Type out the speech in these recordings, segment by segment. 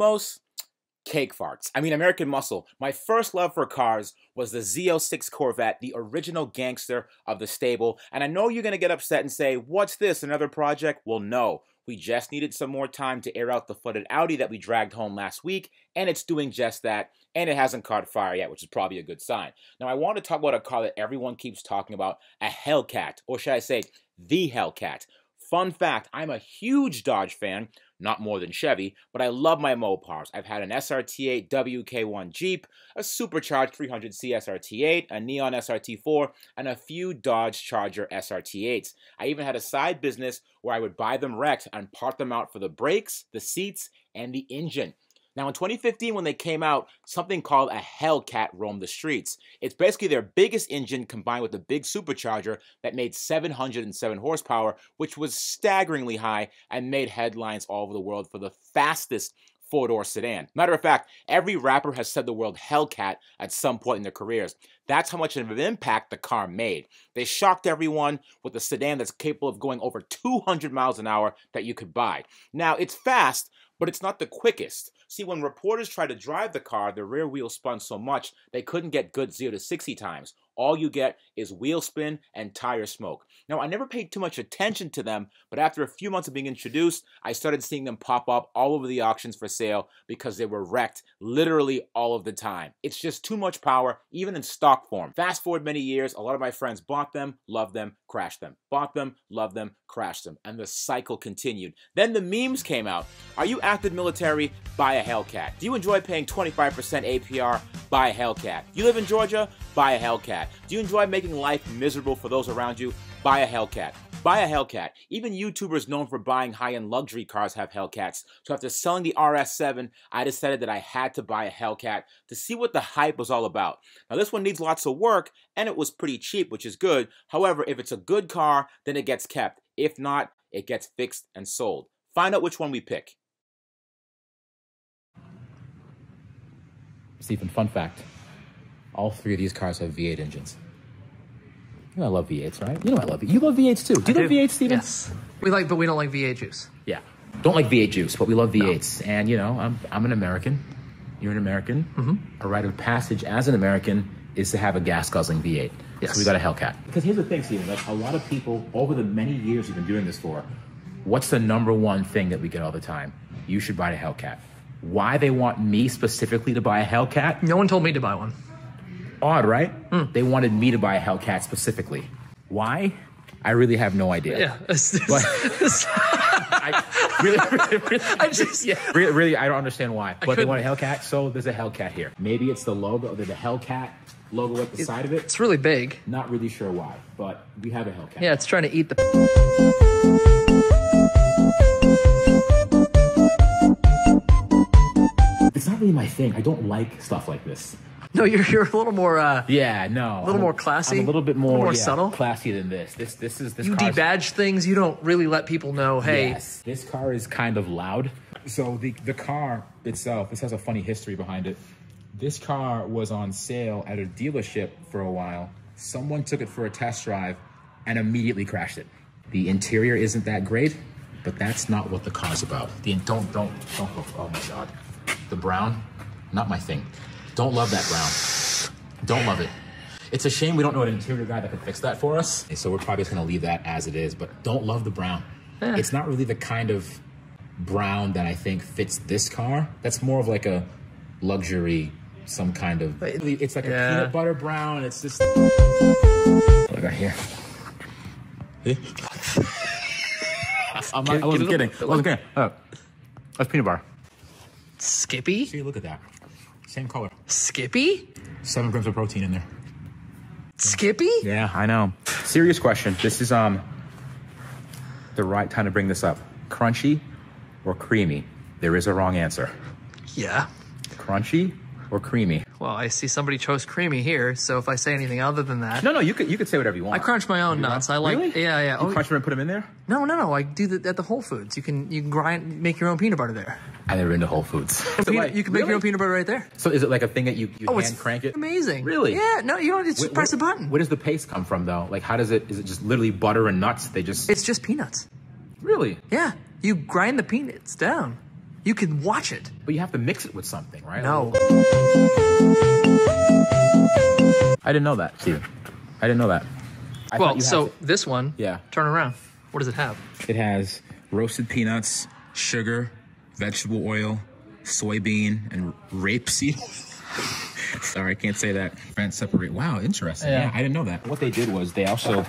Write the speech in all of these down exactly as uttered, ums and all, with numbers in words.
most? Cake farts. I mean, American Muscle. My first love for cars was the Z oh six Corvette, the original gangster of the stable. And I know you're going to get upset and say, what's this, another project? Well, no. We just needed some more time to air out the flooded Audi that we dragged home last week, and it's doing just that, and it hasn't caught fire yet, which is probably a good sign. Now, I want to talk about a car that everyone keeps talking about, a Hellcat, or should I say, the Hellcat. Fun fact, I'm a huge Dodge fan, not more than Chevy, but I love my Mopars. I've had an S R T eight W K one Jeep, a supercharged three hundred C S R T eight, a Neon S R T four, and a few Dodge Charger S R T eights. I even had a side business where I would buy them wrecked and part them out for the brakes, the seats, and the engine. Now, in twenty fifteen, when they came out, something called a Hellcat roamed the streets. It's basically their biggest engine combined with a big supercharger that made seven hundred seven horsepower, which was staggeringly high and made headlines all over the world for the fastest four-door sedan. Matter of fact, every rapper has said the word Hellcat at some point in their careers. That's how much of an impact the car made. They shocked everyone with a sedan that's capable of going over two hundred miles an hour that you could buy. Now, it's fast, but it's not the quickest. See, when reporters tried to drive the car, the rear wheel spun so much they couldn't get good zero to sixty times. All you get is wheel spin and tire smoke. Now, I never paid too much attention to them, but after a few months of being introduced, I started seeing them pop up all over the auctions for sale because they were wrecked literally all of the time. It's just too much power, even in stock form. Fast forward many years, a lot of my friends bought them, loved them, crashed them. Bought them, loved them, crashed them. And the cycle continued. Then the memes came out. Are you active military? Buy a Hellcat. Do you enjoy paying twenty-five percent A P R? Buy a Hellcat. You live in Georgia? Buy a Hellcat. Do you enjoy making life miserable for those around you? Buy a Hellcat. Buy a Hellcat. Even YouTubers known for buying high-end luxury cars have Hellcats. So after selling the R S seven, I decided that I had to buy a Hellcat to see what the hype was all about. Now this one needs lots of work, and it was pretty cheap, which is good. However, if it's a good car, then it gets kept. If not, it gets fixed and sold. Find out which one we pick. Stephen, fun fact. All three of these cars have V eight engines. You know I love V eights, right? You know I love it. You love V eights too. Do you I love do. V eights, Steven? Yes. We like, but we don't like V eight juice. Yeah. Don't like V eight juice, but we love V eights. No. And you know, I'm, I'm an American. You're an American. Mm-hmm. A rite of passage as an American is to have a gas-guzzling V eight. Yes. So we got a Hellcat. Because here's the thing, Steven. Like a lot of people, over the many years we've been doing this for, what's the number one thing that we get all the time? You should buy a Hellcat. Why they want me specifically to buy a Hellcat? No one told me to buy one. Odd, right? Mm. They wanted me to buy a Hellcat specifically. Why? I really have no idea. Yeah. But I really, really, really, I just, yeah, really, really, I don't understand why. But they want a Hellcat, so there's a Hellcat here. Maybe it's the logo, the Hellcat logo at the it, side of it. It's really big. Not really sure why, but we have a Hellcat. Yeah, it's trying to eat the... It's not really my thing. I don't like stuff like this. No, you're you're a little more. Uh, yeah, no, a little I'm more classy. I'm a little bit more, more yeah, subtle, classy than this. This this is this. You debadge things. You don't really let people know. Hey, yes, this car is kind of loud. So the the car itself, this has a funny history behind it. This car was on sale at a dealership for a while. Someone took it for a test drive and immediately crashed it. The interior isn't that great, but that's not what the car's about. The don't don't don't look. Oh my God, the brown, not my thing. Don't love that brown. Don't love it. It's a shame we don't know an interior guy that can fix that for us. So we're probably just gonna leave that as it is, but don't love the brown. Eh. It's not really the kind of brown that I think fits this car. That's more of like a luxury, some kind of, it's like yeah. a peanut butter brown. It's just, what I got here. I'm not, I wasn't kidding. I wasn't kidding. Oh, that's peanut butter. Skippy? See, look at that. Same color. Skippy? Seven grams of protein in there. Skippy? Yeah, I know. Serious question. This is um the right time to bring this up. Crunchy or creamy? There is a wrong answer. Yeah. Crunchy or creamy? Well, I see somebody chose creamy here, so if I say anything other than that... No, no, you could you could say whatever you want. I crunch my own nuts. I like... Really? Yeah, yeah. You oh, crunch them and put them in there? No, no, no. I do that at the Whole Foods. You can you can grind, make your own peanut butter there. I've never been to Whole Foods. Peanut, like, you can make really? your own peanut butter right there. So is it like a thing that you, you oh, hand crank it? Amazing. Really? Yeah, no, you don't just where, press where, a button. Where does the paste come from, though? Like, how does it... Is it just literally butter and nuts? They just... It's just peanuts. Really? Yeah. You grind the peanuts down. You can watch it. But you have to mix it with something, right? No. I didn't know that, Steven. I didn't know that. I Well, you so had to, this one, yeah. turn around. What does it have? It has roasted peanuts, sugar, vegetable oil, soybean, and rapeseed. Sorry, I can't say that. French separate. Wow, interesting. Yeah. yeah, I didn't know that. What they did was they also,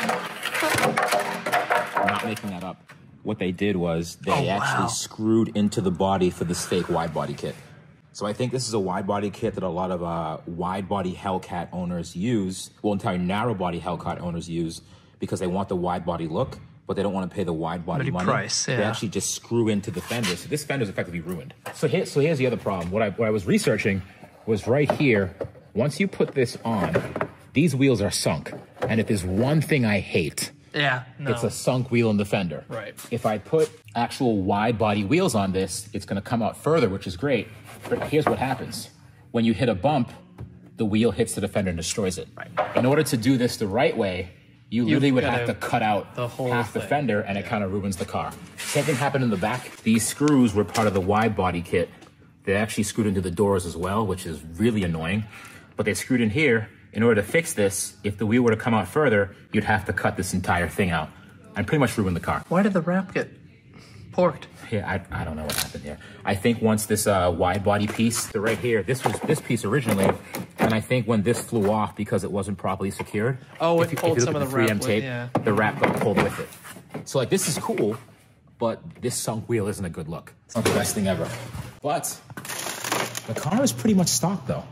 I'm not making that up. What they did was they Oh, actually wow. screwed into the body for this fake wide body kit. So I think this is a wide body kit that a lot of uh, wide body Hellcat owners use, well, entire narrow body Hellcat owners use because they want the wide body look, but they don't want to pay the wide body Money money. price, They yeah. actually just screw into the fender. So this fender is effectively ruined. So, here, so here's the other problem. What I, what I was researching was right here. Once you put this on, these wheels are sunk. And if there's one thing I hate, Yeah, no. it's a sunk wheel in the fender. Right. If I put actual wide body wheels on this, it's going to come out further, which is great. But here's what happens. When you hit a bump, the wheel hits the fender and destroys it. Right. In order to do this the right way, you literally would have gotta- to cut out the whole half the thing. fender, and it kind of ruins the car. Same thing happened in the back. These screws were part of the wide body kit. They actually screwed into the doors as well, which is really annoying. But they screwed in here. In order to fix this, if the wheel were to come out further, you'd have to cut this entire thing out and pretty much ruin the car. Why did the wrap get porked? Yeah, I, I don't know what happened here. I think once this uh, wide body piece, the right here, this was this piece originally, and I think when this flew off because it wasn't properly secured. Oh, if it you- if pulled you look some at of the three M wrap with- tape, yeah. the wrap got pulled with it. So like this is cool, but this sunk wheel isn't a good look. It's not the best thing ever. But the car is pretty much stock though.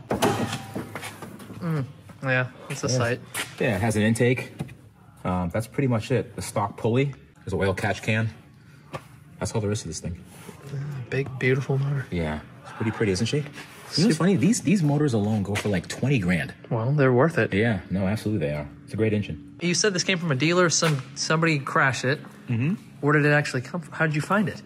Yeah, it's a sight. Yeah, it has an intake. Um, that's pretty much it. The stock pulley. There's an oil catch can. That's all there is to this thing. Big, beautiful motor. Yeah, it's pretty pretty, isn't she? You know what's funny? These these motors alone go for like twenty grand. Well, they're worth it. Yeah, no, absolutely they are. It's a great engine. You said this came from a dealer. Some somebody crashed it. Mm-hmm. Where did it actually come from? How did you find it?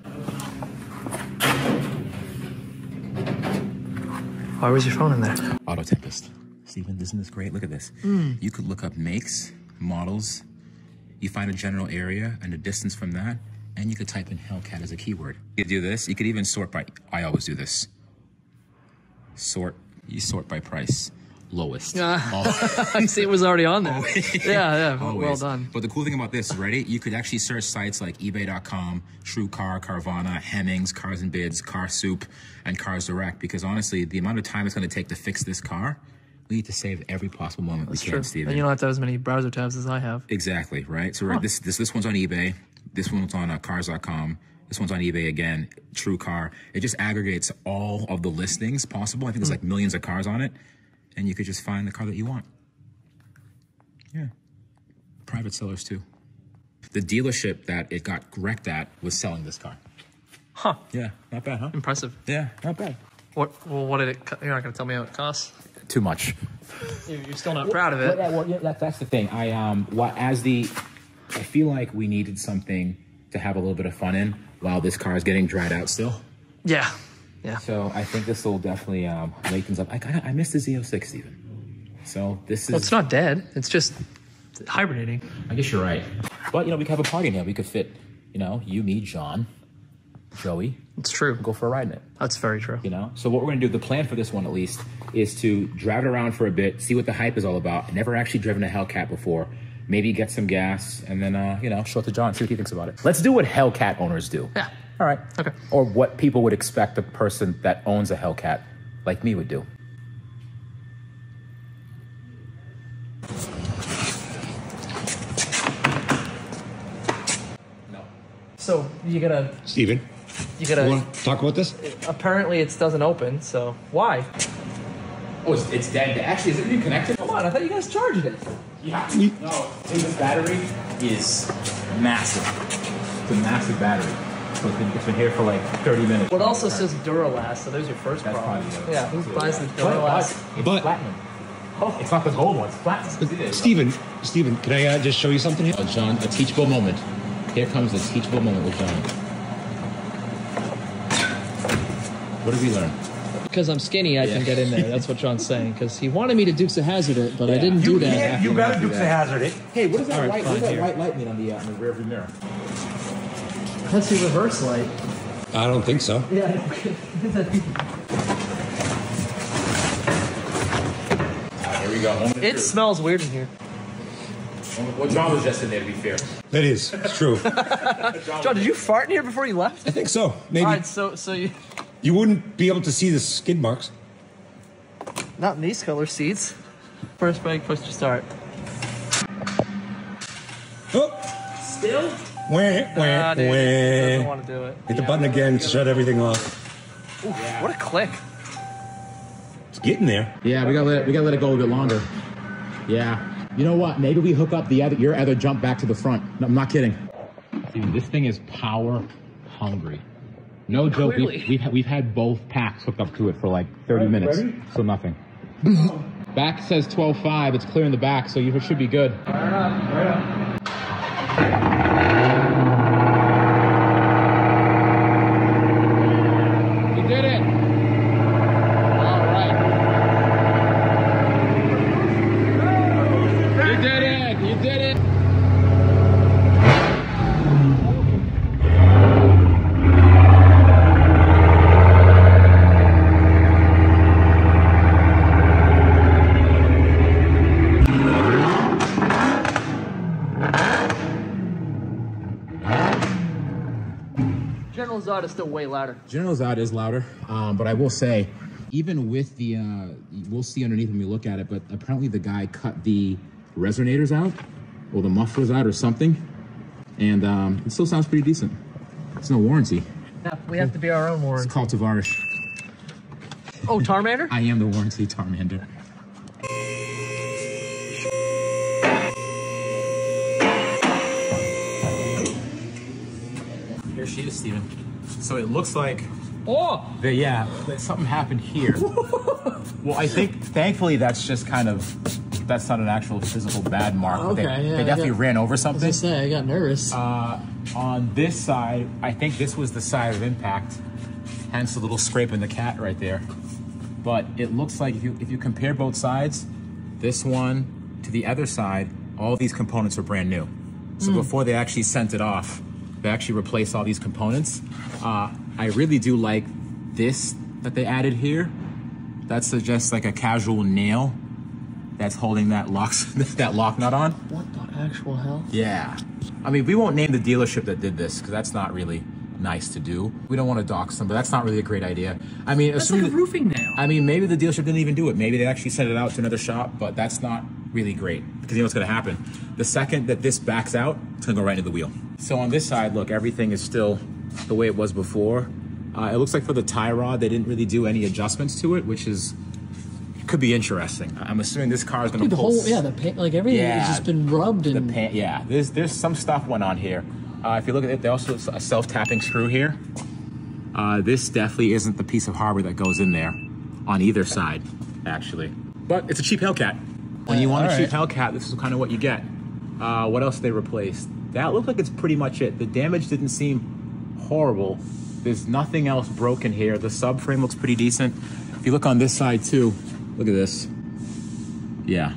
Why was your phone in there? Auto Tempest. Steven, isn't this great? Look at this. Mm. You could look up makes, models. You find a general area and a distance from that, and you could type in Hellcat as a keyword. You could do this. You could even sort by, I always do this. Sort, you sort by price. Lowest. I see it was already on there. Yeah, yeah, well Always. done. But the cool thing about this, ready? You could actually search sites like eBay dot com, TrueCar, Carvana, Hemmings, Cars and Bids, Car Soup, and Cars Direct. Because honestly, the amount of time it's going to take to fix this car, we need to save every possible moment That's we true. can, Steven. And you don't have to have as many browser tabs as I have. Exactly, right? So right, this this this one's on eBay. This one's on uh, Cars dot com. This one's on eBay again. TrueCar. It just aggregates all of the listings possible. I think there's like millions of cars on it, and you could just find the car that you want. Yeah, private sellers too. The dealership that it got wrecked at was selling this car. Huh. Yeah, not bad, huh? Impressive. Yeah, not bad. What? Well, what did it? co- You're not going to tell me how it costs. Too much. You're you're still not proud of it. Well, well, yeah, that, that's the thing. I um, what as the, I feel like we needed something to have a little bit of fun in while this car is getting dried out still. Yeah. Yeah. So I think this will definitely um, wake things up. I kinda, I missed the Z oh six, Steven. So this is. Well, it's not dead. It's just hibernating. I guess you're right. But you know, we could have a party in here. We could fit, you know, you, me, John, Joey. It's true. Go for a ride in it. That's very true. You know. So what we're gonna do, the plan for this one at least, is to drive it around for a bit, see what the hype is all about. Never actually driven a Hellcat before. Maybe get some gas, and then uh, you know, show it to John, see what he thinks about it. Let's do what Hellcat owners do. Yeah. All right. Okay. Or what people would expect a person that owns a Hellcat like me would do. So you gotta, Steven, you you gotta. want to talk about this? Apparently, it doesn't open. So why? Oh, it's, it's dead. Actually, is it even connected? Come on, I thought you guys charged it. Yeah. No, this battery is massive. It's a massive battery. So it's been, it's been here for like thirty minutes. Well, it also says Duralast, so there's your first That's problem. probably the- Yeah, who buys the But, Duralast? it's But- platinum. Oh, it's not the gold one. It's platinum. Steven, Steven, can I uh, just show you something here? Oh, John, a teachable moment. Here comes the teachable moment with John. What did we learn? Because I'm skinny, I Yeah. can get in there. That's what John's saying. Because he wanted me to Dukes of Hazzard it, but I Yeah. didn't do You, that. can't- you gotta Dukes of Hazzard it. Hey, what is that All right, white? What does fine, that here. white light mean on the uh, on the rearview mirror? That's your reverse light. I don't think so. Yeah. Here we go. Moment of It truth. smells weird in here. Well, John was just in there, to be fair. It is. It's true. John, did you fart in here before you left? I think so. Maybe. All right, so so you You wouldn't be able to see the skid marks. not in these color seats. First brake, push to start. Oh! Still? Wah, wah, Nah, dude, doesn't wah. want to do it. Hit the button again to shut everything off. Ooh, what a click! It's getting there. Yeah, we gotta let it, we gotta let it go a bit longer. Yeah. You know what? Maybe we hook up the other your other jump back to the front. No, I'm not kidding. Dude, this thing is power hungry. No joke. Clearly. We've, we've, had- we've had both packs hooked up to it for like thirty minutes. ready? So nothing. Back says twelve five. It's clear in the back, so you should be good. You did it. All right. You did it. You did it. General Zod is still way louder. General Zod is louder, um, but I will say, even with the, uh, we'll see underneath when we look at it, but apparently the guy cut the resonators out, or the mufflers out, or something, and um, it still sounds pretty decent. It's no warranty. Yeah, we have to be our own It's warranty. called Tavarish. Oh, Tarmander? I am the warranty Tarmander. Here she is, Steven. So it looks like Oh! that, yeah, that something happened here. Well, I think, thankfully, that's just kind of, that's not an actual physical bad mark. but they, Okay, yeah, they I definitely got- ran over something. say, I got nervous. Uh, on this side, I think this was the side of impact, hence the little scrape in the cat right there. But it looks like if you if you compare both sides, this one to the other side, all these components are brand new. So before they actually sent it off, they actually replaced all these components. Uh, I really do like this that they added here. That's a, just like a casual nail that's holding that lock that lock nut on. What the actual hell? Yeah. I mean, we won't name the dealership that did this because that's not really nice to do. We don't want to dox them, but that's not really a great idea. I mean, That's assuming like a that- roofing nail. I mean, maybe the dealership didn't even do it. Maybe they actually sent it out to another shop, but that's not really great because you know what's going to happen. The second that this backs out, it's going to go right into the wheel. So on this side, look, everything is still the way it was before. Uh, it looks like for the tie rod, they didn't really do any adjustments to it, which is could be interesting. I'm assuming this car is going Dude, to the pull. whole, yeah, the paint, like everything Yeah, has just been rubbed The and. pan, yeah, there's there's some stuff went on here. Uh, if you look at it, they also have a self-tapping screw here. Uh, this definitely isn't the piece of hardware that goes in there on either side, actually. But it's a cheap Hellcat. When you Uh, want a all cheap right. Hellcat, this is kind of what you get. Uh, what else they replaced? That looked like it's pretty much it. The damage didn't seem horrible. There's nothing else broken here. The subframe looks pretty decent. If you look on this side too, look at this. Yeah.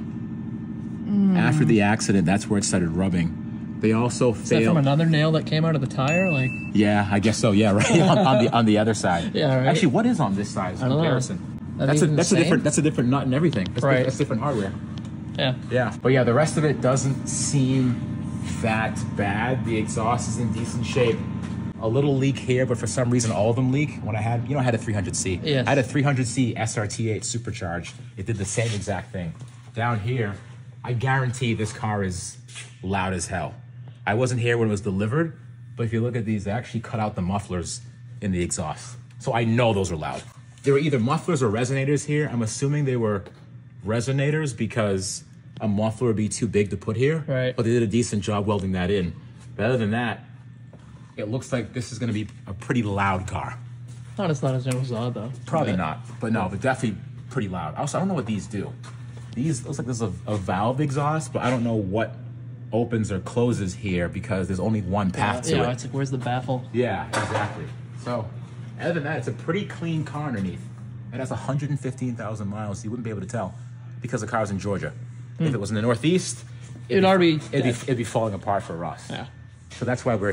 After the accident, that's where it started rubbing. They also Is that from failed. another nail that came out of the tire? Like, Yeah, I guess so. Yeah, right on, on the on the other side. Yeah, right. Actually, what is on this side? As a I don't know. comparison. Are That's they a the that's a same? different that's a different nut and everything. That's, Right. di- that's different hardware. yeah. Yeah, but yeah, the rest of it doesn't seem that bad. The exhaust is in decent shape. A little leak here, but for some reason all of them leak. When I had, you know, I had a three hundred C. Yes. I had a three hundred C S R T eight supercharged. It did the same exact thing. Down here, I guarantee this car is loud as hell. I wasn't here when it was delivered, but if you look at these, they actually cut out the mufflers in the exhaust. So I know those are loud. There were either mufflers or resonators here. I'm assuming they were resonators because a muffler would be too big to put here. Right. But they did a decent job welding that in. But other than that, it looks like this is going to be a pretty loud car. Not as loud as General Zod, though. Probably But- not, but no, but definitely pretty loud. Also, I don't know what these do. These looks like there's a, a valve exhaust, but I don't know what opens or closes here because there's only one path to Yeah, it. it's like, where's the baffle? Yeah, exactly. So, other than that, it's a pretty clean car underneath. It has one hundred fifteen thousand miles, so you wouldn't be able to tell because the car's in Georgia. If it was in the Northeast, It'd already- it'd be, it'd be falling apart for us. Yeah. So that's why we're here.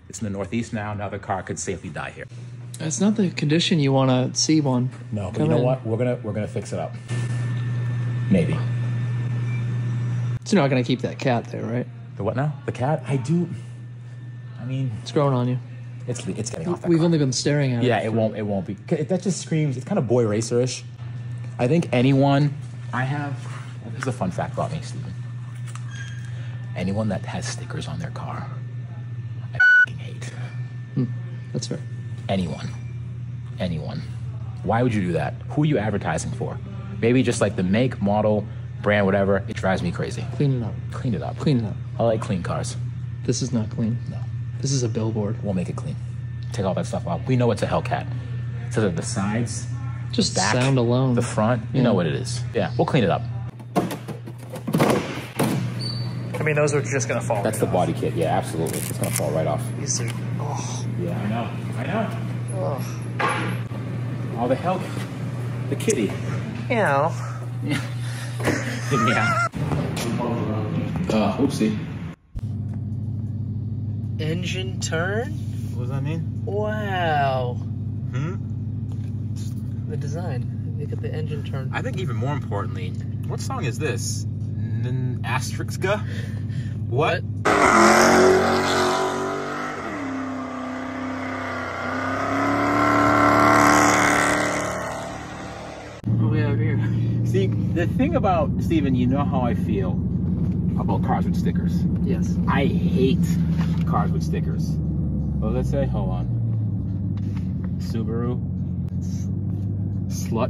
It's in the Northeast now. Now the car could safely die here. That's not the condition you want to see one. No, but Come you know in. what? We're gonna we're gonna fix it up. Maybe. So you're not going to keep that cat there, right? The what now? The cat? I do. I mean, It's growing on you. it's it's getting off that We've car. only been staring at Yeah, it. it won't. It won't be. That just screams. It's kind of boy racer-ish. I think anyone. I have. This is a fun fact about me, Steven. Anyone that has stickers on their car, I f***ing hate. That's fair. Anyone. Anyone. Why would you do that? Who are you advertising for? Maybe just like the make, model, brand, whatever. It drives me crazy. Clean it up. Clean it up. Clean it up. I like clean cars. This is not clean. No. This is a billboard. We'll make it clean. Take all that stuff out. We know it's a Hellcat. So that the sides, Just back, sound alone. the front, you Yeah. know what it is. Yeah, we'll clean it up. I mean, those are just going to fall. That's the body kit. Yeah, absolutely. It's gonna fall right off. These are, oh, Yeah, I know. I know. oh. All the hell, the kitty. You know. Yeah. Uh, oopsie. Engine turn? What does that mean? Wow. Hmm. The design. Look at the engine turn. I think even more importantly, what song is this? N Asterixka? What? What do we have here? See, the thing about, Steven, you know how I feel about cars with stickers. Yes. I hate cars with stickers. What does it say? Hold on. Subaru. Slut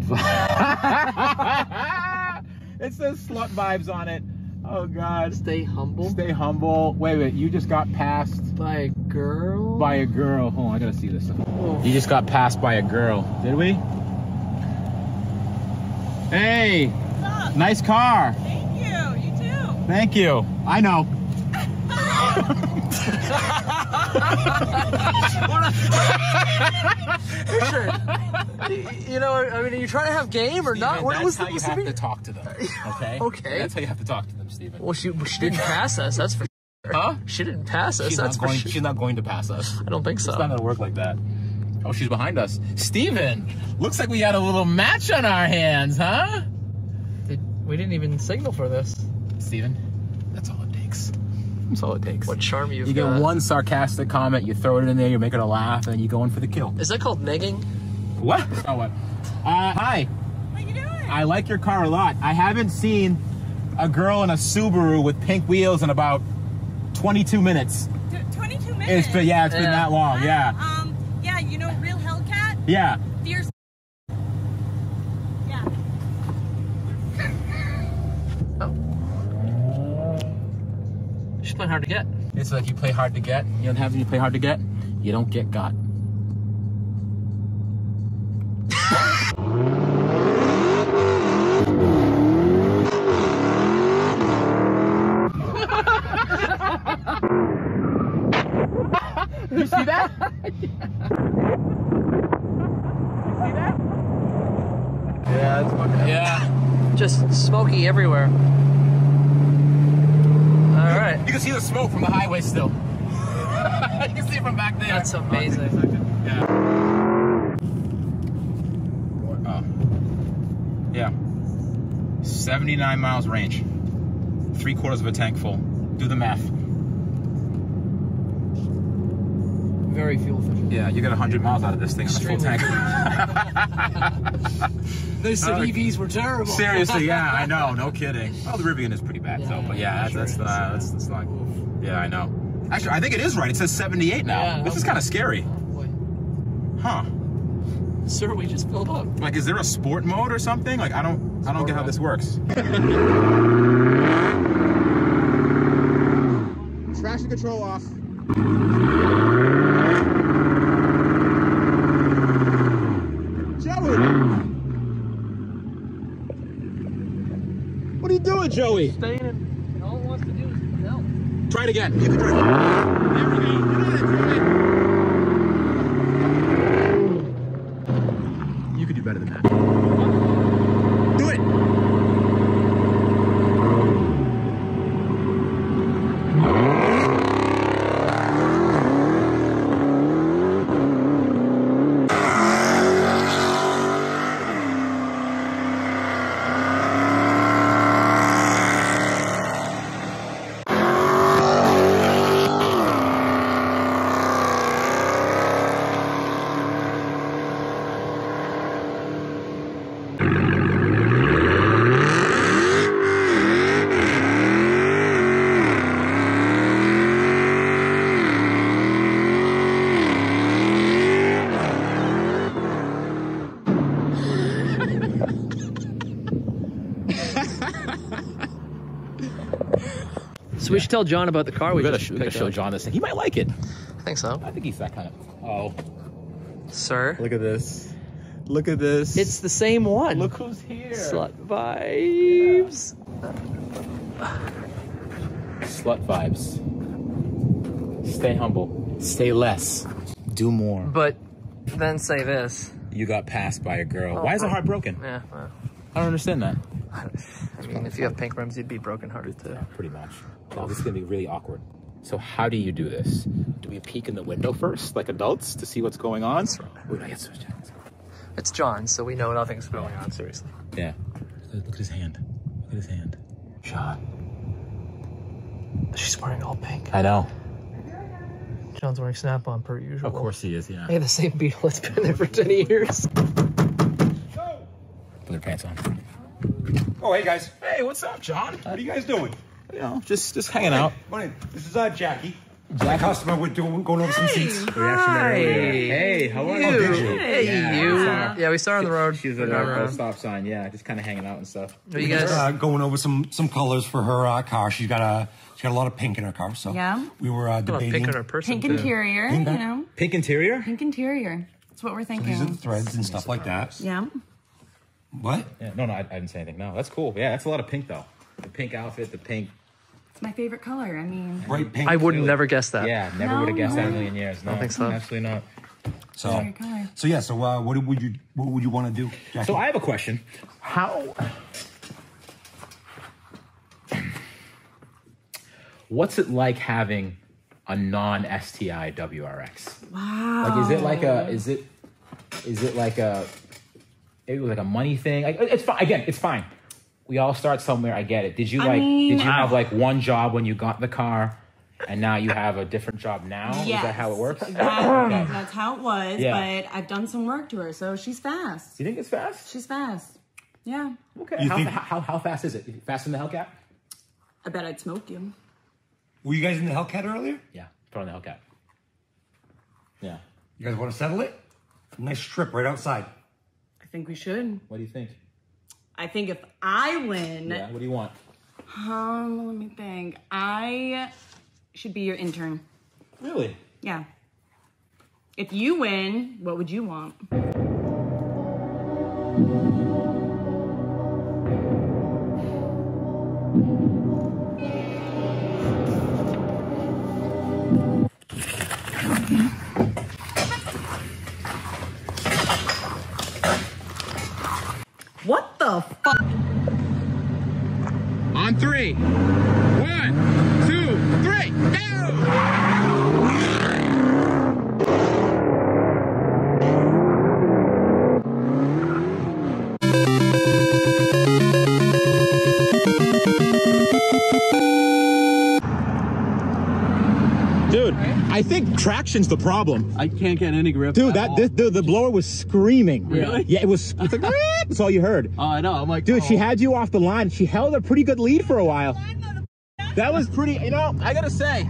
vibe. It says slut vibes on it. Oh, God. Stay humble. Stay humble. Wait, wait. You just got passed By a girl? by a girl. Hold on, I gotta see this. Oh. You just got passed by a girl. Did we? Hey. What's up? Nice car. Thank you. You too. Thank you. I know. Richard, you know, I mean, are you trying to have game or not? What That's was how the, you what's the have big- to talk to them. Okay. Okay. That's how you have to talk to them, Steven. Well, she she didn't pass us. That's for sure. Huh? She didn't pass us. She's that's not for going. sure. She's not going to pass us. I don't think so. It's not gonna work like that. Oh, she's behind us. Steven, looks like we got a little match on our hands, huh? Did, we didn't even signal for this. Steven, that's all it takes. That's all it takes. What charm you've You got. get one sarcastic comment, you throw it in there, you make it a laugh, and you go in for the kill. Is that called negging? What? Oh, what? Uh, hi. What are you doing? I like your car a lot. I haven't seen a girl in a Subaru with pink wheels in about twenty-two minutes. T- twenty-two minutes. It's been, yeah, it's been Yeah. that long, yeah. Um, yeah, you know Real Hellcat? Yeah. Fierce. Yeah. She's playing hard to get. It's like you play hard to get. You don't have you play hard to get, you don't get got. You see that? You see that? Yeah, it's fucking. Yeah. Just smoky everywhere. All right. You can see the smoke from the highway still. You can see it from back there. That's amazing. Yeah. Oh. Yeah. seventy-nine miles range. Three quarters of a tank full. Do the math. Very fuel efficient. Yeah, you get one hundred miles out of this thing on a full Extremely. tank. They said E Vs were terrible. Seriously, yeah, I know, no kidding. Well, the Rivian is pretty bad, though, but yeah, that's, sure that's, is. the, that's, that's not, yeah, I know. Actually, I think it is right. It says seventy-eight now. Yeah, this is okay. kind of scary. Oh, boy. Huh. Sir, we just filled up. Like, is there a sport mode or something? Like, I don't, I don't get how this works. Traction control off. Joey! What are you doing, Joey? Staying in. All it wants to do is help. Try it again. Keep it going. There we go. Joey. You could do better than that. Do it. So we should tell John about the car we, We gotta, just sh- we gotta picked show up. John this thing. He might like it. I think so. I think he's that kind of. Oh, Sir. look at this. Look at this. It's the same one. Look who's here. Slut vibes. Slut vibes. Stay humble. Stay less. Do more. But then say this. You got passed by a girl. Oh, Why is her oh. heart broken? Yeah, well, I don't understand that. I mean, if you have pink rims, you'd be brokenhearted too. Pretty much. Well, this is gonna be really awkward. So how do you do this? Do we peek in the window first, like adults, to see what's going on? Wait, I guess It's John, so we know nothing's going on, seriously. Yeah. Look at his hand. Look at his hand. John. She's wearing all pink. I know. John's wearing Snap-on per usual. Of course he is, yeah. Hey, the same Beetle that's been there for ten years. Put their pants on. Oh, hey guys. Hey, what's up, John? What are you guys doing? You know, just just hanging out. Morning. This is uh, Jackie. My customer. We're doing going over some seats. Hi. Hey, how are You. you? did you? Hey, Yeah, you. sorry. Yeah, we saw her on the road. She's We're at driving a around. stop sign, yeah, just kind of hanging out and stuff. Are you guys? Uh, going over some some colors for her uh, car. She's got a she's got a lot of pink in her car. So Yeah. we were uh, Oh, debating. pink on her person Pink too. interior, you know. Pink interior? Pink interior. That's what we're thinking. These are the threads and stuff like that. Yeah. What? Yeah, no, no, I, I didn't say anything. No, that's cool. Yeah, that's a lot of pink though. The pink outfit, the pink. It's my favorite color. I mean, Bright pink. I would never guess that. Yeah, never No, would have guessed that in a no. million years. No, I don't think so. Absolutely not. So favorite color. so yeah. So uh, what would you what would you want to do, Jackie? So I have a question. How? What's it like having a non-S T I W R X? wow. Like, is it like a? Is it? Is it like a? It was like a money thing. Like, it's fine. Again, it's fine. We all start somewhere. I get it. Did you I like? mean- did you have like one job when you got the car, and now you have a different job now? Yes. Is that how it works? That- Okay. That's how it was, Yeah. but I've done some work to her, so she's fast. Do you think it's fast? She's fast. Yeah. Okay. You How, think- how, how, how fast is it? Faster than the Hellcat? I bet I'd smoke you. Were you guys in the Hellcat earlier? Yeah. Throw in the Hellcat. Yeah. You guys want to settle it? Nice strip right outside. I think we should. What do you think? I think if I win, Yeah. What do you want? um, let me think. I should be your intern. Really? Yeah. If you win, what would you want? What the fuck? On three. One, two, three. Go! Dude, I think traction's the problem. I can't get any grip. Dude, at that all. the, the, the blower was screaming. Really? Yeah, it was. It's like, that's all you heard. Oh, I know. I'm like, Dude, oh. she had you off the line. She held a pretty good lead for a while. That was pretty, you know, I gotta say.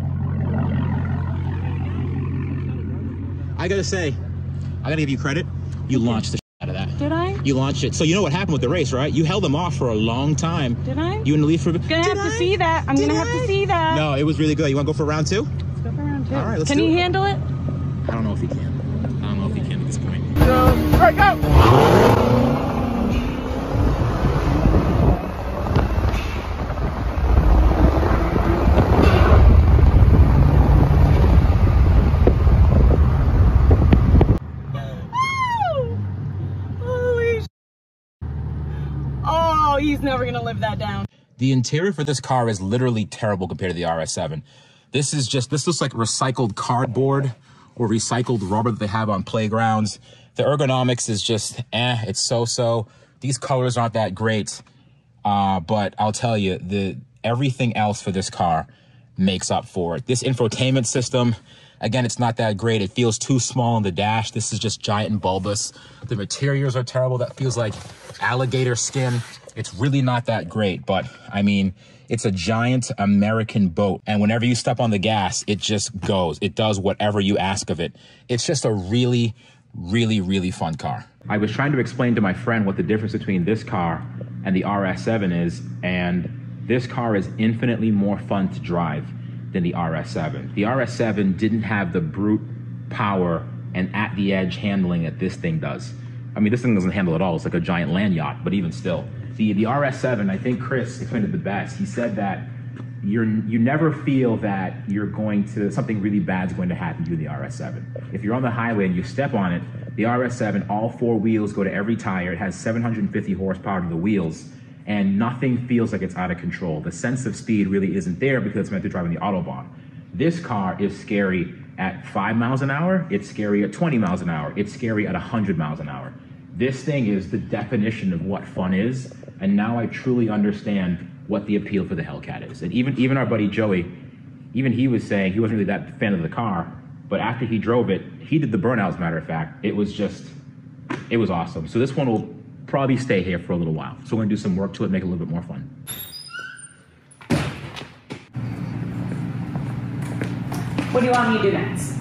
I gotta say, I gotta give you credit. You launched the out of that. Did I? You launched it. So you know what happened with the race, right? You held them off for a long time. Did I? You in the lead for a bit. Gonna have to see that. I'm gonna have to see that. No, it was really good. You wanna go for round two? Let's go for round two. All right, let's Can do he it. handle it? I don't know if he can. I don't know if he can at this point. Holy sh- Oh, he's never gonna live that down. The interior for this car is literally terrible compared to the R S seven. This is just, this looks like recycled cardboard or recycled rubber that they have on playgrounds. The ergonomics is just, eh, it's so-so. These colors aren't that great. Uh, but I'll tell you, the everything else for this car makes up for it. This infotainment system, again, it's not that great. It feels too small on the dash. This is just giant and bulbous. The materials are terrible. That feels like alligator skin. It's really not that great, but I mean, it's a giant American boat. And whenever you step on the gas, it just goes. It does whatever you ask of it. It's just a really, really, really fun car. I was trying to explain to my friend what the difference between this car and the R S seven is, and This car is infinitely more fun to drive than the R S seven. The R S seven didn't have the brute power and at the edge handling that this thing does. I mean, this thing doesn't handle at all. It's like a giant land yacht, but even still. The, the R S seven, I think Chris explained it the best. He said that you're, you never feel that you're going to, something really bad is going to happen to you in the R S seven. If you're on the highway and you step on it, the R S seven, all four wheels go to every tire. It has seven hundred fifty horsepower to the wheels, and nothing feels like it's out of control. The sense of speed really isn't there because it's meant to drive on the Autobahn. This car is scary at five miles an hour. It's scary at twenty miles an hour. It's scary at one hundred miles an hour. This thing is the definition of what fun is, and now I truly understand what the appeal for the Hellcat is. And even, even our buddy Joey, even he was saying he wasn't really that fan of the car, but after he drove it, he did the burnout, as a matter of fact. It was just, it was awesome. So this one will probably stay here for a little while. So we're gonna do some work to it, make it a little bit more fun. What do you want me to do next?